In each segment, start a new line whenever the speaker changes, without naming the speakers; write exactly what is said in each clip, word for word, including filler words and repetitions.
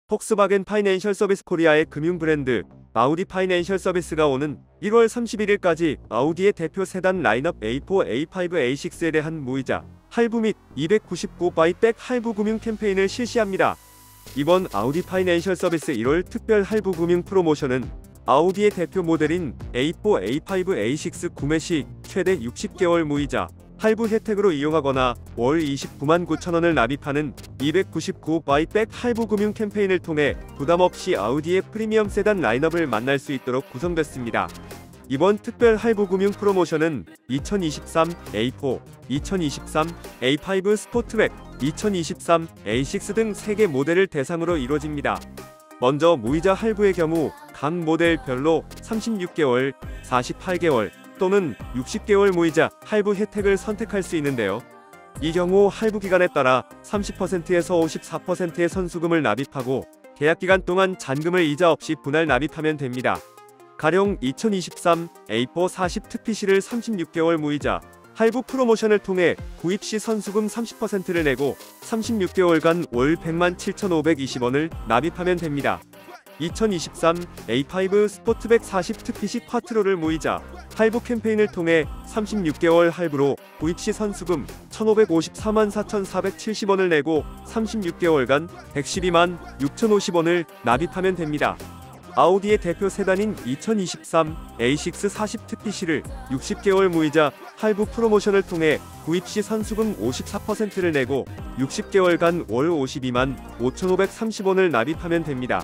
폭스바겐 파이낸셜 서비스 코리아의 금융 브랜드 아우디 파이낸셜 서비스가 오는 일월 삼십일일까지 아우디의 대표 세단 라인업 에이 사, 에이 오, 에이 식스에 대한 무이자 할부 및 이백구십구 바이백 할부 금융 캠페인을 실시합니다. 이번 아우디 파이낸셜 서비스 일월 특별 할부 금융 프로모션은 아우디의 대표 모델인 에이 사, 에이 오, 에이 식스 구매 시 최대 육십 개월 무이자 할부 혜택으로 이용하거나 월 이십구만 구천 원을 납입하는 이백구십구 바이백 할부 금융 캠페인을 통해 부담없이 아우디의 프리미엄 세단 라인업을 만날 수 있도록 구성됐습니다. 이번 특별 할부 금융 프로모션은 이천이십삼 에이 사, 이천이십삼 에이 오 스포트백, 이천이십삼 에이 식스 등 세 개 모델을 대상으로 이루어집니다. 먼저 무이자 할부의 경우 각 모델별로 삼십육 개월, 사십팔 개월 또는 육십 개월 무이자 할부 혜택을 선택할 수 있는데요. 이 경우 할부 기간에 따라 삼십 퍼센트에서 오십사 퍼센트의 선수금을 납입하고 계약기간 동안 잔금을 이자 없이 분할 납입하면 됩니다. 가령 이천이십삼 에이 사 사십 특피 시를 삼십육 개월 무이자 할부 프로모션을 통해 구입 시 선수금 삼십 퍼센트를 내고 삼십육 개월간 월 백만 칠천오백이십 원을 납입하면 됩니다. 이천이십삼 에이 오 스포트백 사십 특피 시 쿼트로를 무이자 할부 캠페인을 통해 삼십육 개월 할부로 구입 시 선수금 천오백오십사만 사천사백칠십 원을 내고 삼십육 개월간 백십이만 육천오십 원을 납입하면 됩니다. 아우디의 대표 세단인 이천이십삼 에이 식스 사십 특피 시를 육십 개월 무이자 할부 프로모션을 통해 구입 시 선수금 오십사 퍼센트를 내고 육십 개월간 월 오십이만 오천오백삼십 원을 납입하면 됩니다.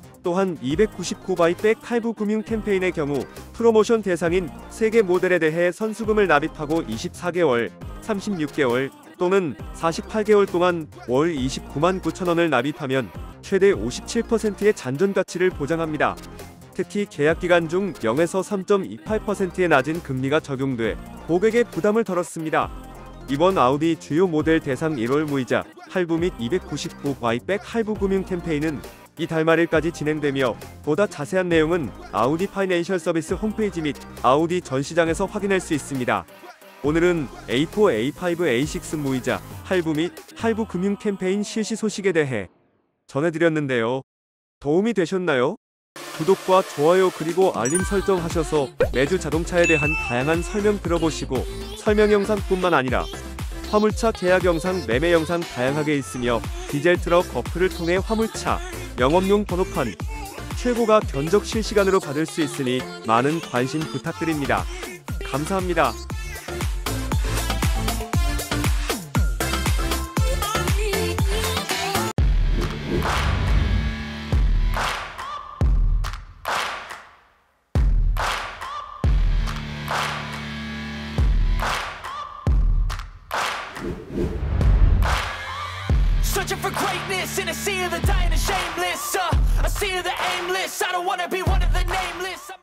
또한 이백구십구 바이백 할부 금융 캠페인의 경우 프로모션 대상인 세 개 모델에 대해 선수금을 납입하고 이십사 개월, 삼십육 개월 또는 사십팔 개월 동안 월 이십구만 구천 원을 납입하면 최대 오십칠 퍼센트의 잔존 가치를 보장합니다. 특히 계약기간 중 영에서 삼 점 이팔 퍼센트의 낮은 금리가 적용돼 고객의 부담을 덜었습니다. 이번 아우디 주요 모델 대상 일월 무이자 할부 및 이백구십구 바이백 할부 금융 캠페인은 이달 말일까지 진행되며 보다 자세한 내용은 아우디 파이낸셜 서비스 홈페이지 및 아우디 전시장에서 확인할 수 있습니다. 오늘은 에이 사, 에이 오, 에이 식스 무이자 할부 및 할부 금융 캠페인 실시 소식에 대해 전해드렸는데요. 도움이 되셨나요? 구독과 좋아요 그리고 알림 설정 하셔서 매주 자동차에 대한 다양한 설명 들어보시고 설명 영상뿐만 아니라 화물차 계약 영상, 매매 영상 다양하게 있으며 디젤 트럭 어플을 통해 화물차 영업용 번호판 최고가 견적 실시간으로 받을 수 있으니 많은 관심 부탁드립니다. 감사합니다.
Searching for greatness in a sea of the dying and shameless. uh, A sea of the aimless. I don't wanna be one of the nameless.